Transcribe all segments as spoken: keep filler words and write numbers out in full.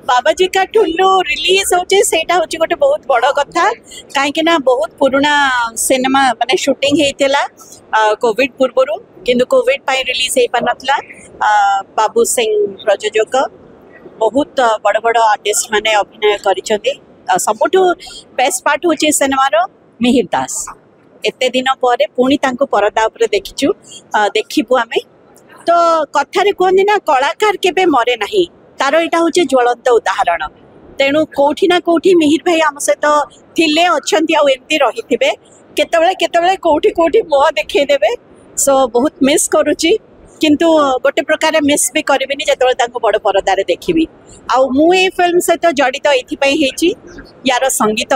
बाबाजी का ठुल्लू रिलीज होचे सेटा होचे गोटे बहुत बड़ कथा कहीं ना बहुत पुराना सिनेमा माने शूटिंग हेतिला कोविड पूर्वरु किंतु कोविड पाई रिलीज हे पानतला बाबू सिंह प्रयोजक बहुत बड़ बड़ आर्टिस्ट माने अभिनय करिसेंती सबुठु बेस्ट पार्ट होचे सिनेमा रो मिहिर दास एते दिन पर पुणी तांको परदा ऊपर देखिचु देखिबु आमे तो कथारे कहते ना कलाकार केबे मरे नहीं तार यहाँ हूँ ज्वलंत उदाहरण तेणु कौटी ना कौटी मिहिर भाई आम सहित थिले अच्छा एमती रही थे केतबले केतबले कौटी कौटी मुह देखदेवे सो बहुत मिस करुच्ची किंतु गोटे प्रकार मिस भी करी जो बड़ परदार देखी आउ मु ए फिल्म सहित जड़ित ये यार संगीत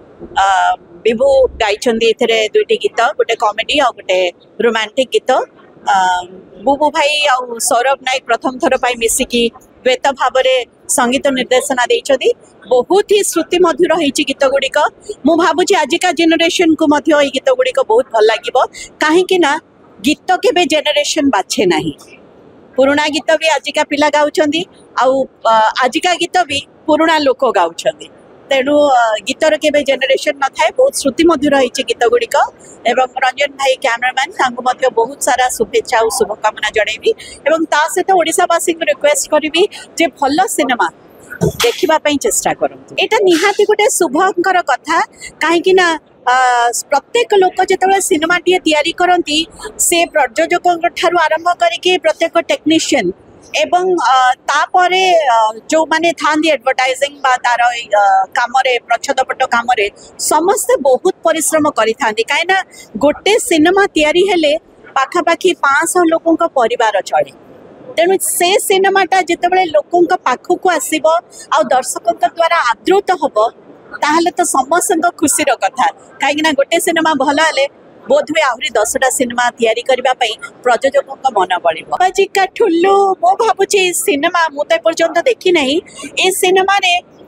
विभू गाई दुईटी गीत गोटे कॉमेडी आ गोटे रोमांटिक गीत बुबू भाई आउ सौरभ नायक प्रथम थर पर मिसिकी द्वैत भाव संगीत निर्देशना देइछथि बहुत ही श्रुति मधुर होइछि गीत गुड़िक मु भाबुछि आजिका जेनेरेशन को मध्य ई गीत गुड़िक बहुत भल लागिबो काहे कि ना गीत केबे जेनेरेशन बाछे नाही पुराना गीत भी आजिका पिला गाउछंदी आउ आजिका गीत भी पुराना लोक गाउछंदी तेणु गीतर केबे जेनेरेशन न थाए बहुत श्रुति मधुर होइछि गीत गुड़िक एवं रंजन भाई कैमरामैन तांको मध्य बहुत सारा शुभेच्छा और शुभकामना जणेबी एवं ता सहित ओडिशावासी को रिक्वेस्ट करिबी जे भल सिनेमा देखिबा पई चेष्टा करंतु एटा निहाती गोटे शुभंकर कथा काहे कि ना प्रत्येक लोक जेतबे सिनेमा टी तैयारी करंती से प्रयोजक ठारू आरंभ करके प्रत्येक टेक्नीशियन एवं तापरे जो माने थांदी एडवर्टाइजिंग बा तार कामरे प्रच्छदपट कामरे समस्त बहुत परिश्रम करि थांदी काइना गोटे सिनेमा तैयारी हेले पाखापाखी पाँच सौ लोकों का परिवार चले तेणु से सिनेमाटा जितेबाला लोकों पाखक आसब आ दर्शकों द्वारा आदृत हम ताहले तो समस्त खुशीर कथा कहीं गोटे सिनेमा भल हेले बोध हुए आहरी दसटा सिनेमा तैयारी करने प्रयोजकों का मन बढ़ बाबाजी का ठुल्लू मो भावुची सिनेमा मुझे पर्यंत देखी ना ये सिनेमा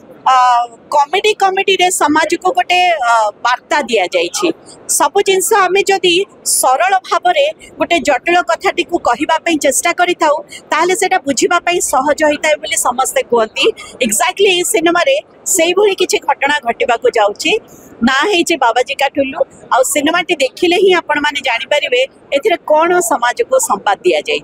कॉमेडी कॉमेडी रे समाज को गोटे वार्ता दि जाइए सब जिनस आम जदि सरल भाव में गोटे जटिल कथाटी को कहवाई चेष्टा करें से बुझापी सहज होता है बोली समस्ते कहती एक्जाक्टली ये सिनेमा से भली किसी घटना घटवा जाऊँगी ना है बाबाजी का ठुल्लू आ सिनेमाटी देखिले ही आपण माने जानी परिबे एथिरे कोन समाज को संवाद दिया जाय।